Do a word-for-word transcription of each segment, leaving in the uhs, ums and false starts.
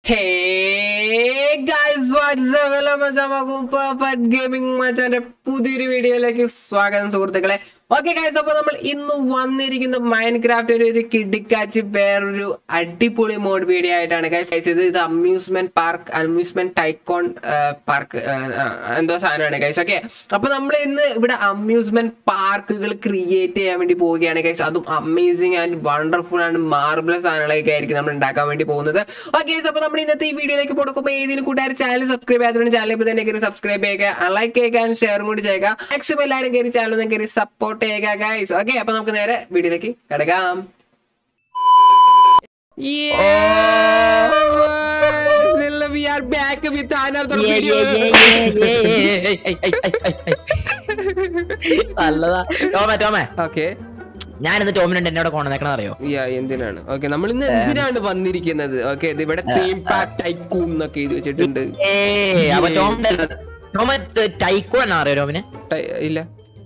Hey guys, what's up? Welcome to Perfect Gaming മച്ചാന്റെ പുതിയൊരു വീഡിയോയിലേക്ക് സ്വാഗതം സുഹൃത്തുക്കളെ. ഓക്കെ ഗൈസ്, അപ്പോൾ നമ്മൾ ഇന്ന് വന്നിരിക്കുന്ന മൈൻക്രാഫ്റ്റ് ഒരു കിടിക്കാച്ചി വേറൊരു അടിപൊളി മോഡ് വീഡിയോ ആയിട്ടാണ് ഗൈസ്. ഇത് ഇത് amusement park amusement tycoon park എന്തോ സാധനമാണ് ഗൈസ്. ഓക്കെ, അപ്പോൾ നമ്മൾ ഇന്ന് ഇവിടെ അമ്യൂസ്മെന്റ് പാർക്കുകൾ ക്രിയേറ്റ് ചെയ്യാൻ വേണ്ടി പോവുകയാണ് ഗൈസ്. അതും amazing and wonderful and marvellous സാധനങ്ങളൊക്കെ ആയിരിക്കും നമ്മൾ ഉണ്ടാക്കാൻ വേണ്ടി പോകുന്നത്. ഓക്കെ, അപ്പോൾ നമ്മൾ ഇന്നത്തെ ഈ വീഡിയോയിലേക്ക് കൊടുക്കുമ്പോൾ ഏതെങ്കിലും കൂട്ടുകാർ ചാനൽ സബ്സ്ക്രൈബ് ചെയ്യാത്തതുകൊണ്ട് ചാനൽ ഇപ്പോൾ തന്നെ കയറി സബ്സ്ക്രൈബ് ചെയ്യുക, ലൈക്ക് ചെയ്യുക ആൻഡ് ഷെയറും കൂടി ചെയ്യുക. മാക്സിമം എല്ലാവരും കയറി ചാനൽ ഒന്ന് കയറി സപ്പോർട്ട് ചെയ്യുക ഗൈസ്. ഓക്കെ, അപ്പൊ നമുക്ക് നേരെ വീഡിയോയിലേക്ക് കിടക്കാം. We are back with another video. Okay. ഞാൻ ഇന്ന് ടോമിനുണ്ട് എന്നോട് കൊണ്ടുവന്നേക്കണ അറിയോ? എന്തിനാണ്? ഓക്കെ, നമ്മൾ ഇന്ന് എന്തിനാണ് വന്നിരിക്കുന്നത്? ഓക്കെ, ഇവിടെ തീം പാർക്ക് ടൈക്കൂൺ എന്നൊക്കെ എഴുതി വെച്ചിട്ടുണ്ട്. ടൈക്കൂൺ എന്നാ അറിയോ ടോമിന്? ഇല്ല,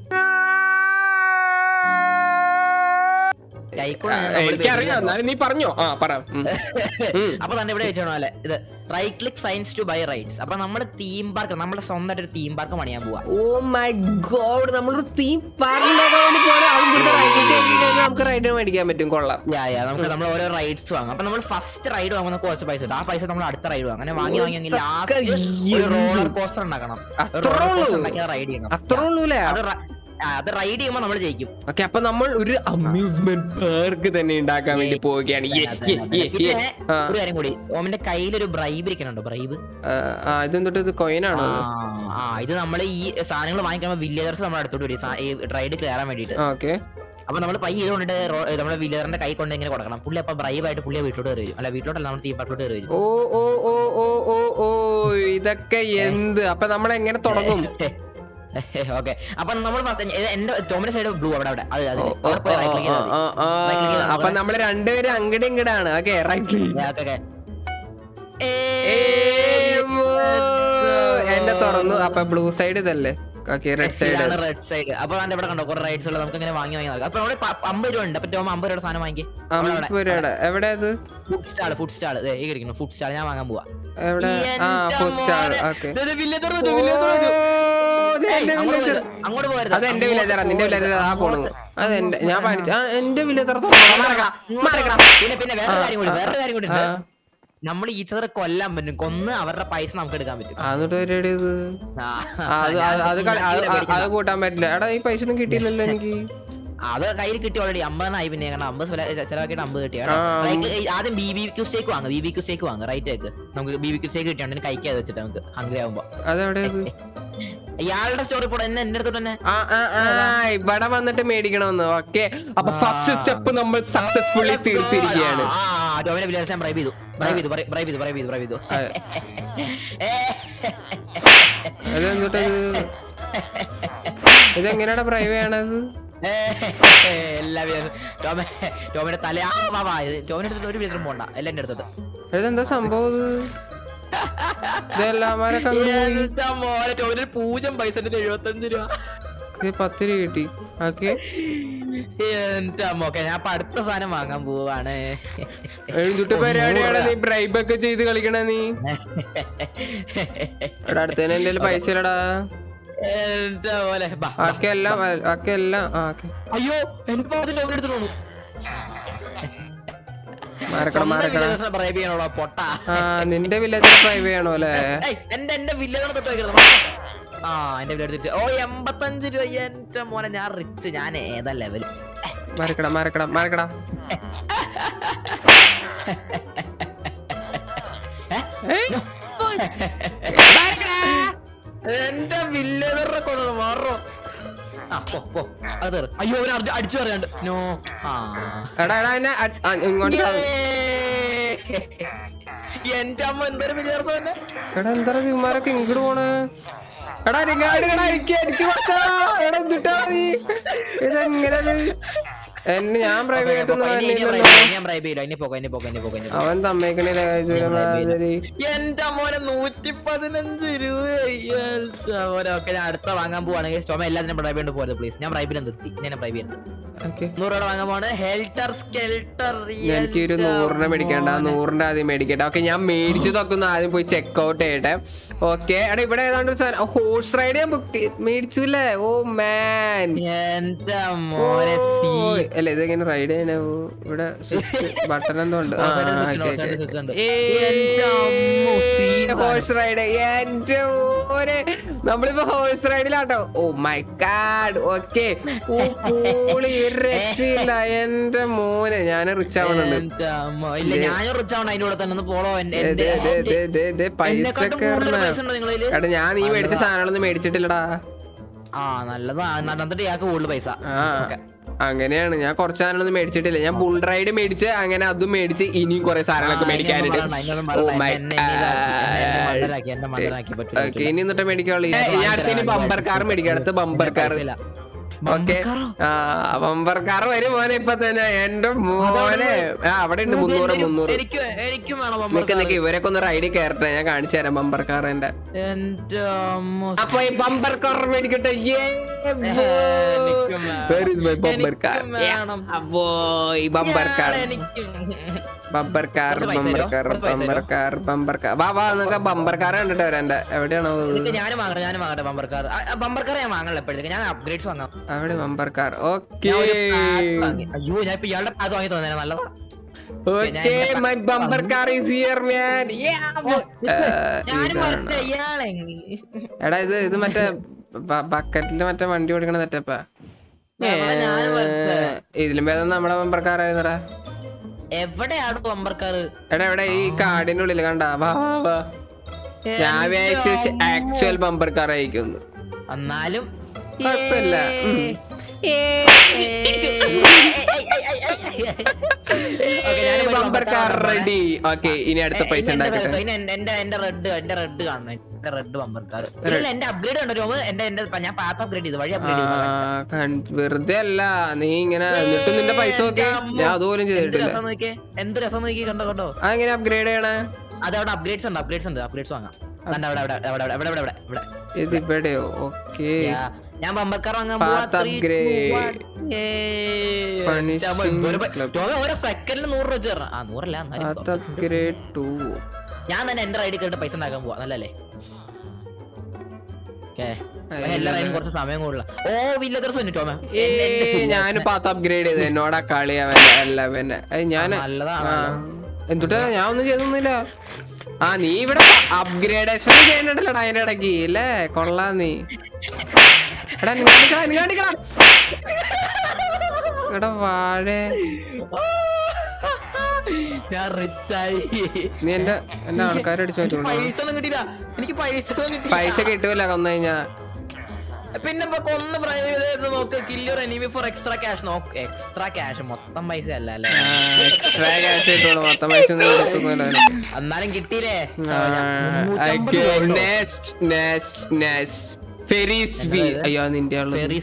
എനിക്കറിയാം, നീ പറഞ്ഞോ. ആ പറ. അപ്പൊ തന്നെ ഇവിടെ വെച്ചോ അല്ലെ, ഇത് right click signs to buy rights. അപ്പൊ നമ്മുടെ തീം പാർക്ക്, നമ്മുടെ സ്വന്തമായിട്ട് ഒരു തീം പാർക്ക് പണിയാൻ പോവാ. ഓ മൈ ഗോഡ്, നമ്മളൊരു തീം പാർക്ക് നമുക്ക് റൈഡ് മേടിക്കാൻ പറ്റും. കൊള്ളാം. നമുക്ക് നമ്മൾ ഓരോ റൈഡ്സ് വാങ്ങാം. അപ്പൊ നമ്മൾ ഫസ്റ്റ് റൈഡ് വാങ്ങുന്ന കുറച്ച് പൈസ ഉണ്ട്. ആ പൈസ നമ്മൾ അടുത്ത റൈഡ് വാങ്ങാം. അങ്ങനെ വാങ്ങി വാങ്ങി ലാസ്റ്റ് റോളർ കോസ്റ്റർ ഉണ്ടാക്കണം. റൈഡ് ചെയ്യണം. അത്രേ ഉള്ളൂ അല്ലേ? അത് റൈഡ് ചെയ്യുമ്പോ നമ്മൾ ജയിക്കും. ഓക്കെ, അപ്പൊ നമ്മൾ ഒരു അമ്യൂസ്മെന്റ് പാർക്ക് തന്നെ ഉണ്ടാക്കാൻ വേണ്ടി പോവുകയാണ്. ഒരു കാര്യം കൂടി, ഓമിന്റെ കയ്യിൽ ഒരു ബ്രൈബ് ഇരിക്കണുണ്ടോ? ബ്രൈബ് ഇതെന്തൊട്ട്? ഇത് കോയിനാണോ? ആ, ഇത് നമ്മൾ ഈ സാധനങ്ങൾ വാങ്ങിക്കുമ്പോ വില്ലേജേഴ്സ് നമ്മൾ അടുത്തോട്ട് വരും റൈഡ് കയറാൻ വേണ്ടിട്ട്. ഓക്കെ, അപ്പൊ നമ്മൾ പൈ ചെയ്തുകൊണ്ട് നമ്മുടെ വില്ലേജറിന്റെ കൈ കൊണ്ട് ഇങ്ങനെ കൊടുക്കണം. പുള്ളി അപ്പൊ ബ്രൈബ് ആയിട്ട് പുള്ളിയെ വീട്ടിലോട്ട് കയറി വരും. അല്ല, വീട്ടിലോട്ടല്ല, നമ്മൾ തീം പാർക്കിലോട്ട് കയറി വരും. ഓ ഓ ഓ ഓ ഓ ഓ ഇതൊക്കെ എന്ത്? അപ്പൊ നമ്മൾ എങ്ങനെ തുടങ്ങും? ഓക്കെ, അപ്പൊ നമ്മൾ എന്റെ ടോമിന്റെ സൈഡ് ബ്ലൂ അവിടെ അവിടെ അപ്പൊ നമ്മള് രണ്ടുപേരും അങ്ങടെ ഇങ്ങടാണ്. ഓക്കെ, റൈറ്റ് എന്റെ തുറന്നു. അപ്പൊ ബ്ലൂ സൈഡ് ഇതല്ലേ? Red side red side. അപ്പൊ ഇവിടെ കണ്ടോ കുറെ റൈഡ്സ് ഉള്ളത്, നമുക്ക് ഇങ്ങനെ വാങ്ങി വാങ്ങി നടക്കാം. അപ്പൊ അവിടെ അമ്പത് രൂപ ഉണ്ട്. അപ്പൊ ടോം അമ്പത് രൂപയുടെ സാധനം വാങ്ങി. എവിടെ? Food stall food stall food stall ഞാൻ വാങ്ങാൻ പോവാ. അങ്ങോട്ട് പോയത് അതെന്റെ വില്ലേജറാ. നിന്റെ വില്ലേജർ ആ പോണു. അതെന്റെ ഞാൻ പഠിച്ച എന്റെ വില്ലേജർ. പിന്നെ പിന്നെ വേറെ കാര്യം കൂടി വേറെ കാര്യം കൂടി ഉണ്ട്. നമ്മൾ ഈച്ചറെ കൊല്ലാൻ പറ്റും. കൊന്ന് അവരുടെ പൈസ നമുക്ക് എടുക്കാൻ പറ്റും. അത് കൂട്ടാൻ പറ്റില്ല. എടാ, ഈ പൈസ ഒന്നും കിട്ടിയില്ലല്ലോ എനിക്ക്. അത് കയ്യിൽ കിട്ടി ഓൾറെഡി. അമ്പതിനായി. പിന്നെ കാരണം അമ്പത് ചിലവാക്കിയിട്ട് അമ്പത് കിട്ടിയ. ആദ്യം ബി ബി ക്യൂ സ്റ്റേക്ക് വാങ്ങും. ബി ബി ക്യൂ സ്റ്റേക്ക് വാങ്ങും. റൈറ്റ് ആക്ക്. നമുക്ക് ബി ബി ക്യൂ സ്റ്റേക്ക് കിട്ടിയാണ് കഴിക്കാതെ വെച്ചിട്ട് നമുക്ക് ഹംഗ്രി ആവുമ്പോ. ഇയാളുടെ സ്റ്റോറി കൂടെ എന്നെ എന്റെ അടുത്തോട്ട് തന്നെ ഇവിടെ വന്നിട്ട് മേടിക്കണമെന്ന്. ഓക്കെ, അപ്പൊ ഫസ്റ്റ് സ്റ്റെപ്പ് നമ്മൾ സക്സസ്ഫുള്ളി തീർത്തിരിക്കുകയാണ്. ടോമിനെ വില്ലേജ് ബ്രൈബ് ചെയ്തു ബ്രൈബ് ചെയ്തു ബ്രൈബ് ചെയ്തു ബ്രൈബ് ചെയ്തു ബ്രൈബ് ചെയ്തു അതെന്തോട്ടത്? ഇതെങ്ങനെയാണ് ബ്രൈബ് ചെയ്യണത്? ടോമിന്റെ തല ടോമിന്റെ അടുത്ത് ഒരു വില്ലേജും പോണ്ട. എല്ലാം എന്റെ അടുത്തോട്ട്. ഇതെന്താ സംഭവം? പൂജ്യം പൈസ എഴുപത്തഞ്ച് രൂപ പത്ത് രൂപ കിട്ടി. ഓക്കെ, ഞാൻ അടുത്ത സാധനം വാങ്ങാൻ പോവാണ്. എഴുന്നൂറ്റി പരിപാടിയാണ് നീ ബ്രൈബ് ഒക്കെ ചെയ്ത് കളിക്കണ നീ. അടുത്തതിന് എന്റെ പൈസ ഇല്ലടാ. അയ്യോ, എനിക്ക് എടുത്തു തോന്നുന്നു. നിന്റെ വില്ലേജർ ഡ്രൈവ് ചെയ്യണോ അല്ലേ? എന്റെ എന്റെ വില്ലേജർ ആ എന്റെ വില്ലേജ്. ഓ എൺപത്തഞ്ച് രൂപ. എന്റെ മോനെ, ഞാൻ റിച്ച്. ഞാൻ ഏതാ ലെവൽ? മരക്കട മരക്കട മരക്കട എന്റെ വില്ലേജറെ കൊണ്ടു മാറോ. അയ്യോ, അടിച്ചു പറയാണ്ട്. നോ. എന്റെ അമ്മ എന്തൊരു വില്ലേജ് തന്നെ. എടാ, എന്താ വിമാരൊക്കെ ഇങ്ങോട്ട് പോണ്? എടാ, എനിക്ക് എടാ എന്തിട്ടാ നീ ഇതെങ്ങനെ? എന്നെ ഞാൻ പ്രൈവറ്റ് അവൻ തമ്മേക്കണില്ല എന്റെ മോനെ നൂറ്റി പതിനഞ്ച് രൂപ ഞാൻ അടുത്ത വാങ്ങാൻ പോവാണെങ്കിൽ സ്റ്റോമ എല്ലാത്തിനും പ്രൈബ് കൊണ്ട് പോയത് പ്ലീസ്. ഞാൻ പ്രൈബിലും നിർത്തി ഞാൻ പ്രൈബ് ചെയ്ത് നൂറ് രൂപ വാങ്ങാൻ പോവാണ്. ഹെൽട്ടർ സ്കെൽട്ടർ എനിക്ക് ഒരു നൂറിനെ മേടിക്കണ്ട, നൂറിന്റെ ആദ്യം മേടിക്കട്ടെ. ഓക്കെ ഞാൻ മേടിച്ചു നോക്കുന്ന ആദ്യം പോയി ചെക്ക് ഔട്ട് ചെയ്യട്ടെ. ഓക്കെ എടാ ഇവിടെ ഏതാണ്ട് ഹോഴ്സ് റൈഡ് ഞാൻ ബുക്ക് മേടിച്ചുല്ലേ. ഓ മാൻ അല്ല ഇതെങ്ങനെ റൈഡ് ചെയ്യണ ഇവിടെ ബട്ടൺ എന്തോ ഉണ്ട്. ഹോഴ്സ് റൈഡ് എന്റെ മോനെ നമ്മളിപ്പോ ഹോഴ്സ് റൈഡിലാട്ടോ. Oh my god. ഓക്കെ രക്ഷയില്ല എന്റെ മോനെ. ഞാൻ റിച്ച് ആവണുണ്ട്. പൈസ എടാ ഞാൻ ഈ മേടിച്ച സാധനങ്ങളൊന്നും മേടിച്ചിട്ടില്ലടാ. ആ നല്ലതാ എന്നിട്ട് ഇയാൾക്ക് കൂടുതൽ പൈസ. അങ്ങനെയാണ് ഞാൻ കുറച്ച് സാധനങ്ങളൊന്നും മേടിച്ചിട്ടില്ല. ഞാൻ ബുൾ റൈഡ് മേടിച്ച് അങ്ങനെ അതും മേടിച്ച് ഇനിയും കുറെ സാധനങ്ങളൊക്കെ മേടിക്കാനുണ്ട്. ഇനി എന്നിട്ട് മേടിക്കാനുള്ളൂ. ഞാൻ അടുത്ത് ബമ്പർ കാർ മേടിക്കാം. അടുത്ത് ബമ്പർ കാർ. ഓക്കെ ആ ബമ്പർ കാർ വരും മോനെ ഇപ്പൊ തന്നെ. എന്റെ മോനെ ആ അവിടെ ഉണ്ട് മുന്നൂറ് മുന്നൂറ് നിക്ക് നിക്ക് ഇവരൊക്കെ ഒന്ന് റൈഡിൽ കയറട്ടെ. ഞാൻ കാണിച്ചു തരാം ബമ്പർ കാർ എന്റെ. അപ്പൊ ഈ ബമ്പർ കാർ മേടിക്കട്ടെ. ബമ്പർ കാർ അപ്പോ ഈ bumper car bumper car bumper car bumper car bumper car വാ വാ എന്നൊക്കെ ബമ്പർ കാർ കണ്ടിട്ട് വരാം. എന്റെ എവിടെയാണോ ഞാൻ വാങ്ങട്ടെ ഞാൻ വാങ്ങട്ടെ ബമ്പർ കാർ. ബമ്പർ കാർ ഞാൻ വാങ്ങല എപ്പോഴത്തേക്ക് ഞാൻ അപ്ഗ്രേഡ്സ് വാങ്ങാം. അവിടെ ബമ്പർ കാർ. ഓക്കെ അയ്യോ ഞാൻ ഇപ്പൊ ഇയാളുടെ അത് വാങ്ങി തോന്നേ നല്ലതാ. Okay, my bumper car is here, man. എടാ ഇത് ഇത് മറ്റേ ബക്കറ്റില് മറ്റേ വണ്ടി ഓടിക്കണ തെറ്റപ്പാ. ഇതിലും ഭേദം നമ്മുടെ ബമ്പർ കാർ ആയിരുന്നടാ. എവിടെയാണ് ബമ്പർ കാർ? എടാ എവിടെ ഈ കാടിന്റെ ഉള്ളില് കണ്ടാ. വാ വാ ഞാൻ വിചാരിച്ചു ആക്ച്വൽ ബമ്പർ കാർ ആയിരിക്കും. എന്നാലും കുഴപ്പമില്ല. Bumper car ready. ഓക്കെ ഇനി അടുത്ത പൈസ ഉണ്ടാക്കട്ടെ. എന്റെ റെഡ് എന്റെ റെഡ് കാണണം. റെഡ് ബമ്പർ കാർ എന്റെ അപ്ഗ്രേഡ് കണ്ടോ. എന്റെ എന്റെ ഞാൻ പാത്ത് അപ്ഗ്രേഡ് ചെയ്ത് വഴി അപ്ഗ്രേഡ് വെറുതെ അല്ല നീ ഇങ്ങനെ എന്നിട്ട് നിന്റെ പൈസ നോക്കി ഞാൻ അതുപോലും ചെയ്തിട്ടില്ല. എന്ത് രസം നോക്കി കണ്ടോ കണ്ടോ. അതെങ്ങനെ അപ്ഗ്രേഡ് ചെയ്യണേ? അത് അവിടെ അപ്ഗ്രേഡ്സ് ഉണ്ട് അപ്ഗ്രേഡ്സ് ഉണ്ട് അപ്ഗ്രേഡ്സ് വാങ്ങാം. ഇത് ഇവിടെയോ? ഓക്കെ ഞാൻ ബമ്പർ കാർ വാങ്ങാൻ ഓരോ സെക്കൻഡിൽ നൂറ് രൂപ ചേർന്ന ആ നൂറല്ല ഞാൻ തന്നെ എന്റെ റൈഡിൽ കയറിട്ട് പൈസ ഉണ്ടാക്കാൻ പോവാ. നല്ലല്ലേ? എല്ലാ റൈഡും കുറച്ച് സമയം കൂടുതല. ഓ വില്ലതർ ടോമ ഞാൻ പാത്ത് അപ്ഗ്രേഡ് ചെയ്ത് എന്നോടാ കളി അല്ല പിന്നെ ഞാൻ എന്തുട്ടാ ഞാൻ ഒന്നും ചെയ്തൊന്നുമില്ല. ആ നീ ഇവിടെ അപ്ഗ്രേഡേഷൻ ചെയ്യുന്നുണ്ടല്ലോടാ അതിന്റെ ഇടയ്ക്ക് അല്ലേ? കൊള്ളാം നീ. എടാ എടാ വാഴ ഞാൻ റിച്ചായി. നീ എന്റെ എന്റെ ആൾക്കാരെ അടിച്ചു വെച്ചോളൂ. പൈസ ഒന്നും കിട്ടിയില്ല എനിക്ക്. പൈസ പൈസ കിട്ടൂല കൊന്നു കഴിഞ്ഞാ. പിന്നെ കൊന്ന് പ്രൈവറ്റ് നോക്ക്. Killer enemy for extra cash. നോക്ക് എക്സ്ട്രാ ക്യാഷ് മൊത്തം പൈസ അല്ല അല്ലേ? എക്സ്ട്രാ ക്യാഷ് കിട്ടുള്ളൂ. മൊത്തം പൈസ എന്നാലും കിട്ടിയില്ലേ? അയ്യോ നിന്റെ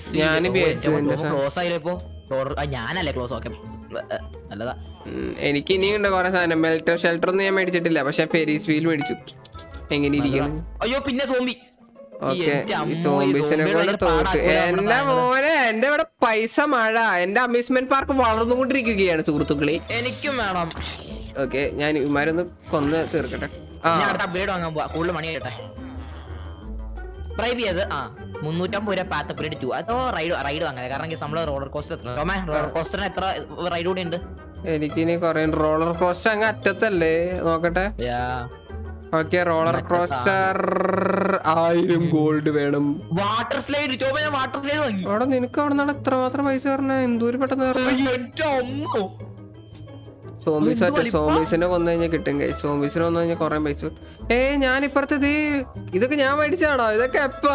ഞാനല്ലേ ക്ലോസ്. ഓക്കെ നല്ലതാ. എനിക്ക് ഇനിയുണ്ട് കുറെ സാധനം. മെൽറ്റർ ഷെൽട്ടർ ഒന്നും ഞാൻ മേടിച്ചിട്ടില്ല. പക്ഷെ ഫെരീസ് വീൽ മേടിച്ചു. എങ്ങനെ ഇരിക്കുന്നു? അയ്യോ പിന്നെ സോംബി. സോംബീസിനെ കൊണ്ട് തോക്ക്. എന്റെ മോനെ എന്റെ ഇവിടെ പൈസ മഴ. എന്റെ അമ്യൂസ്മെന്റ് പാർക്ക് വളർന്നുകൊണ്ടിരിക്കുകയാണ് സുഹൃത്തുക്കളെ. എനിക്കും വേണം. ഓക്കെ ഞാൻ ഇമാരൊന്ന് കൊന്ന് തീർക്കട്ടെ. അപ്ഗ്രേഡ് വാങ്ങാൻ പോവാ. കൂടുതൽ മണി കേട്ടെ പ്രൈവ് ചെയ്ത് ആ മുന്നൂറ്റമ്പത് രൂപ പാത്ത് അപ്ഗ്രേഡ് ടു. അതോ റൈഡ് റൈഡ് വാങ്ങാൻ. കാരണം നമ്മള് റോളർ കോസ്റ്റർ എത്ര റോളർ കോസ്റ്ററിന് എത്ര റൈഡ് കൂടി ഉണ്ട്? എനിക്കിനി കൊറേ റോളർ കോസ്റ്റർ അങ്ങ് അറ്റത്തല്ലേ? നോക്കട്ടെ. ഓക്കെ റോളർ കോസ്റ്റർ ആയിരം ഗോൾഡ് വേണം. വാട്ടർ സ്ലൈഡ് വാട്ടർ സ്ലൈഡ് വാങ്ങി. അവിടെ നിനക്ക് അവിടെ നിന്നാണ് എത്ര മാത്രം പൈസ പറഞ്ഞ? എന്തോരം പെട്ടെന്ന് സോംബീസ് സോംബീസിനെ കൊന്നു കഴിഞ്ഞാൽ കിട്ടും. കൈ സോംബീസിനെ കൊന്നു കഴിഞ്ഞാൽ കൊറേ പൈസ. ഏ ഞാൻ ഇപ്പുറത്തത് ഇതൊക്കെ ഞാൻ മേടിച്ചാണോ? ഇതൊക്കെ എപ്പോ?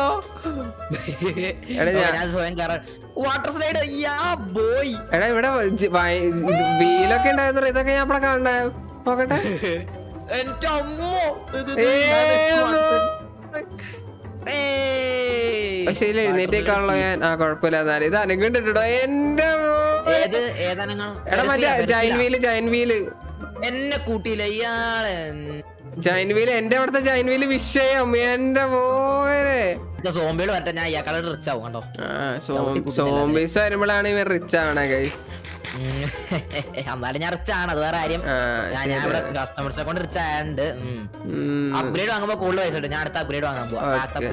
എടാ ഇവിടെ വീലൊക്കെ ഉണ്ടായിരുന്നു. ഇതൊക്കെ ഞാൻ ഇവിടെ കാണണ്ടേ? നോക്കട്ടെ. പക്ഷെ ഇതിൽ എഴുന്നേറ്റേക്കാണല്ലോ ഞാൻ. ആ കുഴപ്പമില്ല. എന്നാലും ഇത് അനങ്ങിട്ടോ എന്റെ എടാ മറ്റേ ജൈൻ വീല് ജൈൻ വീല് എന്നെ കൂട്ടിയില്ല ഇയാളെ. ജൈൻ വീല് എന്റെ അവിടുത്തെ ജൈൻ വീല് വിഷയം എന്റെ മോനെ. സോംബികൾ വരട്ടെ, ഞാൻ ഇയാളെ റിച്ച് ആവും കണ്ടോ. സോംബീസ് വരുമ്പോഴാണ് ഇവൻ റിച്ച് ആവണേ ഗൈസ്. എന്നാലും ഞാൻ റിച്ച് ആണ്, അത് വേറെ കാര്യം. ഞാൻ ഇവിടെ കസ്റ്റമേഴ്സിനെ കൊണ്ട് റിച്ച് ആയതുകൊണ്ട് അപ്ഗ്രേഡ് വാങ്ങുമ്പോ കൂടുതൽ പൈസ കിട്ടും. ഞാൻ അടുത്ത അപ്ഗ്രേഡ് വാങ്ങാൻ പോവാ.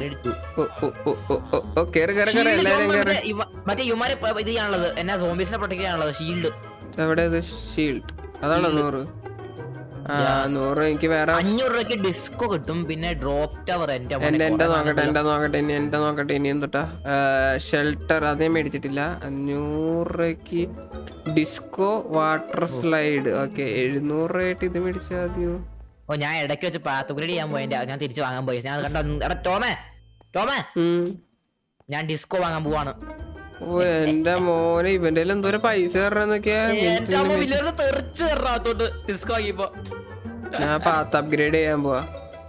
മറ്റേ യുമാരെ ഇത് ചെയ്യാനുള്ളത് എന്നാ, സോംബീസിനെ പ്രൊട്ടക്ട് ചെയ്യാനുള്ളത് ഷീൽഡ്. എവിടെ ഷീൽഡ്? അതാണോ നൂറ്? നൂറ് എനിക്ക് വേറെ അഞ്ഞൂറ് രൂപയ്ക്ക് ഡിസ്കോ കിട്ടും. പിന്നെ ഡ്രോപ്പ് ടവർ. എന്റെ എന്റെ നോക്കട്ടെ എന്റെ നോക്കട്ടെ ഇനി എന്റെ നോക്കട്ടെ ഇനി എന്തൊട്ടാ ഷെൽട്ടർ അതേ മേടിച്ചിട്ടില്ല. അഞ്ഞൂറ് രൂപയ്ക്ക് ഡിസ്കോ വാട്ടർ സ്ലൈഡ്. ഓക്കെ എഴുന്നൂറ് രൂപയായിട്ട് ഇത് മേടിച്ചാൽ മതിയോ? ഓ ഞാൻ ഇടയ്ക്ക് വെച്ച് പാത്ത് അപ്ഗ്രേഡ് ചെയ്യാൻ പോയി, ഞാൻ തിരിച്ചു വാങ്ങാൻ പോയി. ഞാൻ കണ്ടോ എടാ ടോമേ ടോമേ ഞാൻ ഡിസ്കോ വാങ്ങാൻ പോവാണ്. ഓ എന്റെ മോനെ ഇവന്റെ എന്തോരം പൈസ തരണന്നൊക്കെയാ. ഞാൻ പാത്ത് അപ്ഗ്രേഡ് ചെയ്യാൻ പോവാ.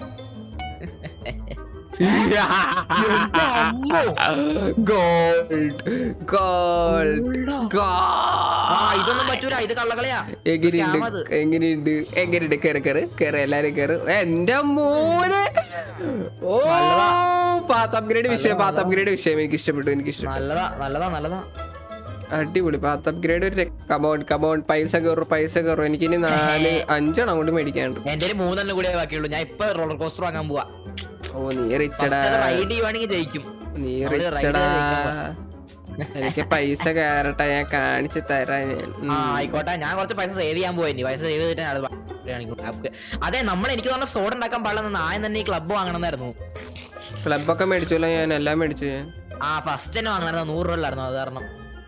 ഗോൾഡ് ഗോൾഡ് ഇതൊന്നും പറ്റൂല, ഇത് കള്ളകളയാ. എങ്ങനെയുണ്ട് എങ്ങനെയുണ്ട് എങ്ങനെയുണ്ട്? കേറ് കേറ് കേറ് എല്ലാരും കേറ്. എന്റെ മോനെ ഓ പാത്ത് അപ്ഗ്രേഡ് വിഷയം പാത്ത് അപ്ഗ്രേഡ് വിഷയം എനിക്ക് ഇഷ്ടപ്പെട്ടു. എനിക്ക് ഇഷ്ടപ്പെട്ടു. നല്ലതാ നല്ലതാ നല്ലതാ അടിപൊളി പാത്ത് അപ്ഗ്രേഡ്. ഒരു കമോൺ കമോൺ പൈസ കയറും പൈസ കയറും. എനിക്ക് ഇനി നാല് അഞ്ചെണ്ണം കൊണ്ട് മേടിക്കാണ്ട്. എന്റെ ഒരു മൂന്നെണ്ണം കൂടെ ബാക്കിയുള്ളൂ. ഞാൻ ഇപ്പൊ റോളർ കോസ്റ്റർ വാങ്ങാൻ പോവാ. ഓ നീ റിച്ചടാ ജയിക്കും. നീ റിച്ചടാ. എനിക്ക് പൈസ കയറട്ടെ, ഞാൻ കാണിച്ചു തരാം. ആയിക്കോട്ടെ, ഞാൻ കുറച്ച് പൈസ സേവ് ചെയ്യാൻ പോയി. പൈസ സേവ് ചെയ്തിട്ട് അതെ നമ്മൾ എനിക്ക് പറഞ്ഞ സോഡ് ഉണ്ടാക്കാൻ പാടില്ല. ആദ്യം തന്നെ ഈ ക്ലബ് വാങ്ങണമെന്നായിരുന്നു. ക്ലബൊക്കെ മേടിച്ചല്ലോ ഞാൻ, എല്ലാം മേടിച്ചു ഞാൻ. ആ ഫസ്റ്റ് തന്നെ വാങ്ങണമായിരുന്നു, നൂറ് രൂപ ഉള്ളായിരുന്നു. അത് കാരണം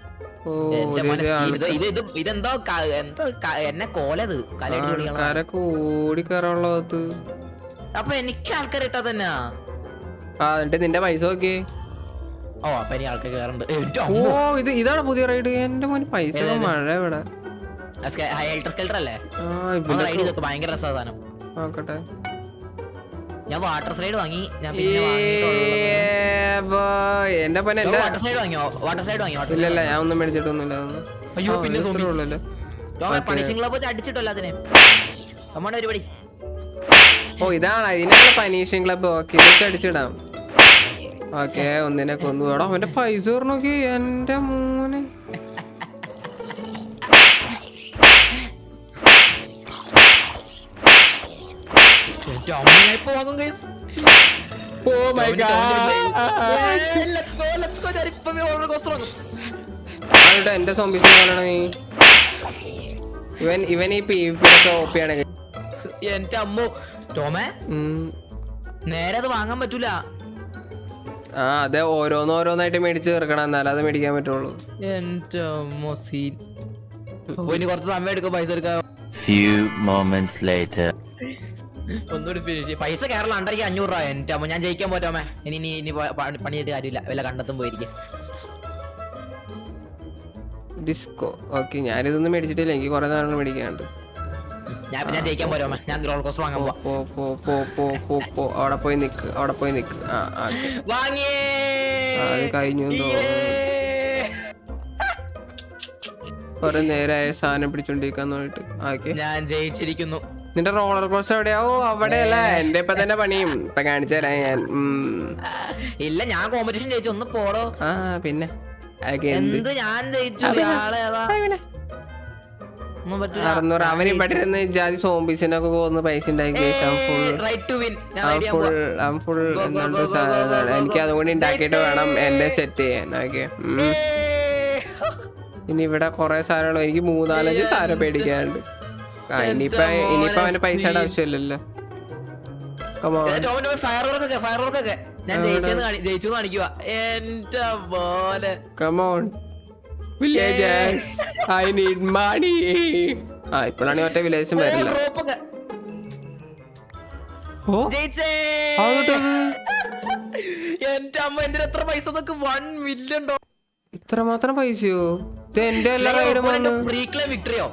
ഇതെന്തോ എന്തോ എന്നെ കോലത് കലക്ക് ഓടിക്കയറുള്ളത്. അപ്പൊ എനിക്ക് ആൾക്കാർ ഇട്ടാ തന്നെ. ആ എന്നിട്ട് നിന്റെ പൈസ നോക്കിയേ. ഓ അപ്പൊ ഇനി ആൾക്കാർ കയറുണ്ട്. ഓ ഇത് ഇതാണ് പുതിയ റൈഡ്. എന്റെ മോന് പൈസ മഴ ഇവിടെ അല്ലേ. ഭയങ്കര രസമാണ്. നോക്കട്ടെ ഞാൻ വാട്ടർ സ്ലൈഡ് വാങ്ങി. എന്റെ പന വാട്ടർ സ്ലൈഡ് വാങ്ങിയോ? വാട്ടർ സ്ലൈഡ് വാങ്ങിയോ? ഇല്ലല്ല ഞാൻ ഒന്നും മേടിച്ചിട്ടൊന്നുമില്ല. അയ്യോ പിന്നെ പണിഷിംഗ് ക്ലബ് അടിച്ചിട്ടല്ലോ അതിനെ. നമ്മുടെ പരിപാടി. ഓ ഇതാണ് ഇതിനാണ് പനീഷിംഗ് ക്ലബ്. ഓക്കെ ഇതൊക്കെ അടിച്ചിടാം. ഓക്കെ ഒന്നിനെ കൊന്നു. എടാ അവന്റെ പൈസ നോക്കി എന്റെ മോനെ. Oh my god. Let's go, let's go. ഞാൻ ഇപ്പോ റോളർ കോസ്റ്റർ വാങ്ങും. ആളുടെ എന്റെ സോംബീസ് കാണണ നീ. ഇവൻ ഇവൻ ഈ പിവിപിയൊക്കെ ഓപ്പിയാണ്. എന്റെ അമ്മോ ടോമേ നേരെ അത് വാങ്ങാൻ പറ്റൂല. ആ അതെ ഓരോന്ന് ഓരോന്നായിട്ട് മേടിച്ച് തീർക്കണം, എന്നാലും അത് മേടിക്കാൻ പറ്റുള്ളൂ. എന്റെ അമ്മോ സീൻ. ഇനി കുറച്ച് സമയം എടുക്കും പൈസ എടുക്കാൻ. Few moments later. ഒന്നുകൂടി ഫിനിഷ്. പൈസ കേരള അണ്ടരക്ക് അഞ്ഞൂറ് രൂപ. എന്റെ അമ്മ ഞാൻ ജയിക്കാൻ പോറ്റോമേ. ഇനി ഇനി ഇനി പണിയിട്ട് കാര്യമില്ല, വല്ല കണ്ടെത്തും പോയിരിക്കും. ഡിസ്കോ ഓക്കെ ഞാനിതൊന്നും മേടിച്ചിട്ടില്ല, എനിക്ക് കുറെ നാളുകൾ മേടിക്കാനുണ്ട്. ഞാൻ ഞാൻ ജയിക്കാൻ പോരോമേ. ഞാൻ റോളർ കോസ്റ്റർ വാങ്ങാൻ പോവാ. പോ പോ പോ പോ പോ പോ അവിടെ പോയി നിക്ക്, അവിടെ പോയി നിക്ക്. ആ ഓക്കെ വാങ്ങിയേ. അത് കഴിഞ്ഞു. കുറെ നേരമായ സാധനം പിടിച്ചോണ്ടിരിക്കാൻ നോക്കിട്ട്. ഓക്കെ ഞാൻ ജയിച്ചിരിക്കുന്നു. നിന്റെ റോളർ കോസ്റ്റർ എവിടെയാ? ഓ അവിടെയല്ല, എന്റെ ഇപ്പൊ തന്നെ പണിയും ഇപ്പൊ കാണിച്ചു തരാം ഞാൻ. ഇല്ല ഞാൻ കോമ്പറ്റീഷൻ ജയിച്ചു. ഒന്ന് പോടോ. ആ പിന്നെ എന്ത് ഞാൻ ജയിച്ചു? അറുന്നൂറ് അവന് ഇവിടെ ഇരുന്ന് ജാതി സോംബീസിനൊക്കെ പോകുന്ന പൈസ ഉണ്ടാക്കി. എനിക്ക് അതുകൊണ്ട് ഉണ്ടാക്കിയിട്ട് വേണം എന്റെ സെറ്റ് ചെയ്യാൻ. ഓക്കെ ഇനി ഇവിടെ കൊറേ സാധനങ്ങൾ, എനിക്ക് മൂന്നാലഞ്ച് സാധനം പേടിക്കാനുണ്ട്. ആ ഇനിയിപ്പൊ ഇനിയിപ്പൊ അവന് പൈസയുടെ ആവശ്യമില്ലല്ലോ. ഞാൻ ജയിച്ചു കാണിക്കുക. എന്റെ പോലെ come on villages I need money. ആ ഇപ്പോഴാണ് ഒറ്റ വില്ലേജും വരില്ല. എന്റെ അമ്മ എന്തിനാ എത്ര പൈസ? One million. ഇത്ര മാത്രം പൈസയോ? ഇത് എന്റെ എല്ലാ റൈഡും വന്നു. വിക്ടറിയോ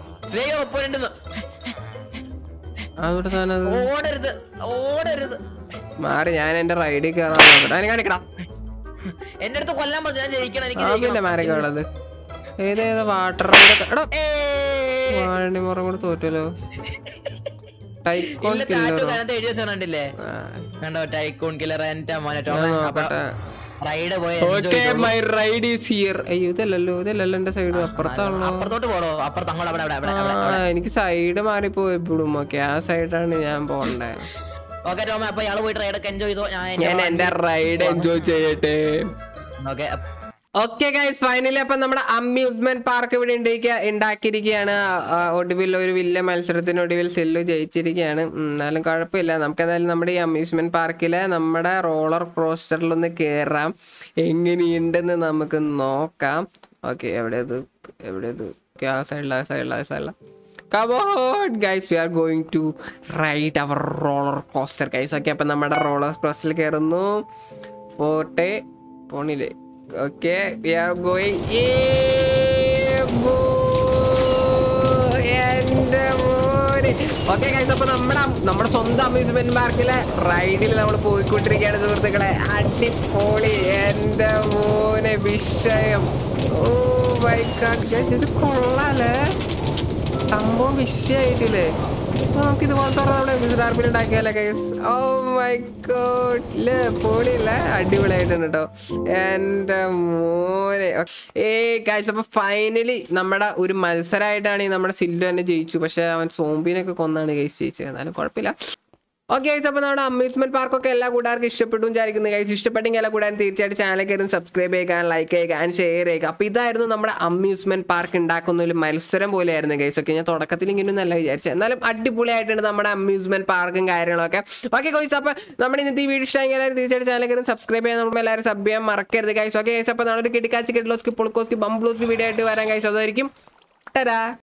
അവിടെ തന്നെ ഓടരുത് ഓടരുത് മാറി. ഞാൻ എന്റെ റൈഡിൽ കയറാൻ നോക്കട്ടെ. അതിന് കാണിക്കടാ. എന്റെ അടുത്ത് കൊല്ലാൻ പറഞ്ഞു ഞാൻ ജയിക്കണം എനിക്ക് ആ പിന്നെ ജയിക്കണം. മാറിക്കോളത് ഏതേതാ വാട്ടർ ഏയ്. വാണിമുറം കൂടെ തോറ്റല്ലോ ടൈക്കോൺ ഇല്ല, കില്ലറോ tattoo അതിനകത്ത് എഴുതി വെച്ചാണ് കണ്ടില്ലേ കണ്ടോ ടൈക്കോൺ കില്ലർ എന്റെ മോനെ ടോമ റൈഡ് പോയി മൈ റൈഡ് ഈസ് ഹിയർ. അയ്യോ ഇതല്ലല്ലോ ഇതല്ലല്ലോ എന്റെ സൈഡ് അപ്പുറത്താണല്ലോ. അപ്പുറത്തോട്ട് പോടോ അപ്പുറത്ത് അങ്ങോട്ട് അവിടെ അവിടെ അവിടെ അവിടെ ആ എനിക്ക് സൈഡ് മാറിപ്പോയി എപ്പോഴും. ഓക്കെ ആ സൈഡാണ് ഞാൻ പോണ്ടേ. ഓക്കെ ടോമ അപ്പൊ ഇയാള് പോയിട്ട് റൈഡൊക്കെ എൻജോയ് ചെയ്തോ ഞാൻ ഞാൻ എന്റെ റൈഡ് എൻജോയ് ചെയ്യട്ടെ. ഓക്കെ ഓക്കെ ഗൈസ് ഫൈനലി അപ്പൊ നമ്മുടെ അമ്യൂസ്മെന്റ് പാർക്ക് ഇവിടെ ഉണ്ടാക്കിയ ഉണ്ടാക്കിയിരിക്കുകയാണ്. ആ, ഒടുവിൽ ഒരു വലിയ മത്സരത്തിനൊടുവിൽ സെല്ലു ജയിച്ചിരിക്കുകയാണ്. ഉം, എന്നാലും കുഴപ്പമില്ല. നമുക്ക് എന്തായാലും നമ്മുടെ ഈ അമ്യൂസ്മെന്റ് പാർക്കിലെ നമ്മുടെ റോളർ കോസ്റ്ററിലൊന്ന് കയറാം. എങ്ങനെയുണ്ടെന്ന് നമുക്ക് നോക്കാം. ഓക്കെ എവിടെയത് എവിടെയത് ആ സൈഡില ആ സൈഡില ആ സൈഡില Come on guys, we are going to ride our roller coaster guys. Okay അപ്പൊ നമ്മുടെ റോളർ കോസ്റ്ററിൽ കയറുന്നു. പോട്ടെ പോണില്ലേ. Okay we are going. Okay guys അപ്പൊ നമ്മുടെ നമ്മുടെ സ്വന്തം അമ്യൂസ്മെന്റ് പാർക്കിലെ റൈഡിൽ നമ്മൾ പോയിക്കൊണ്ടിരിക്കുകയാണ് സുഹൃത്തുക്കളെ. അടിപൊളി എന്റെ മോനെ വിഷയം. ഓ മൈ ഗോഡ് ഗൈസ് ഇത് കൊള്ളാലേ സംഭവം വിഷയമായിട്ടില്ലേ. അപ്പൊ നമുക്ക് ഇതുപോലത്തെ നമ്മുടെ വിസിലാർപ്പിൽ ഉണ്ടാക്കിയാലേ ഗൈസ്. ഓ മൈ ഗോഡ് ഇല്ലേ പൊളിയില്ലേ അടിപൊളിയായിട്ടുണ്ട് കേട്ടോ എൻ്റെ മോനെ. ഏ ഗൈസ് അപ്പൊ ഫൈനലി നമ്മുടെ ഒരു മത്സരമായിട്ടാണ് ഈ നമ്മുടെ സില്ലു തന്നെ ജയിച്ചു. പക്ഷെ അവൻ സോംബിനൊക്കെ കൊന്നാണ് ഗൈസ് ജയിച്ചത്. എന്നാലും കുഴപ്പമില്ല. ഓക്കെ ഗൈസ് അപ്പോൾ നമ്മുടെ അമ്യൂസ്മെന്റ് പാർക്കൊക്കെ എല്ലാ കൂട്ടുകാർക്കും ഇഷ്ടപ്പെട്ടു വിചാരിക്കുന്നു ഗൈസ്. ഇഷ്ടപ്പെട്ടെങ്കിൽ എല്ലാ കൂട്ടുകാരും തീർച്ചയായിട്ടും ചാനൽ കയറും സബ്സ്ക്രൈബ് ചെയ്യുക, ലൈക്ക് ചെയ്യുക ആൻഡ് ഷെയർ ചെയ്യുക. അപ്പോൾ ഇതായിരുന്നു നമ്മുടെ അമ്യൂസ്മെന്റ് പാർക്ക് ഉണ്ടാക്കുന്ന ഒരു മത്സരം പോലെയായിരുന്നു ഗൈസ്. ഓക്കെ ഞാൻ തുടക്കത്തിൽ ഇങ്ങനെയൊന്നും അല്ല വിചാരിച്ചത്. എന്നാലും അടിപൊളിയായിട്ടുണ്ട് നമ്മുടെ അമ്യൂസ്മെന്റ് പാർക്കും കാര്യങ്ങളൊക്കെ. ഓക്കെ ഗൈസ് അപ്പോൾ നമ്മുടെ ഇന്നത്തെ ഈ വീഡിയോ ഇഷ്ടമെങ്കിൽ എല്ലാവരും തീർച്ചയായിട്ടും ചാനൽ കയറും സബ്സ്ക്രൈബ് ചെയ്യാൻ നമ്മൾ എല്ലാവരും സബ് ചെയ്യാൻ മറക്കരുത് ഗൈസ്. ഓക്കെ ഗൈസ് അപ്പോൾ നമ്മളൊരു കിടക്കാച്ചി കിഡ്ലോസ്ക്ക് പുളുക്കോസ്ക്ക് ബംബ്ലൂസ്ക്ക് വീഡിയോ ആയിട്ട് വരാൻ ഗൈസ്. അതായിരിക്കും. ടാ.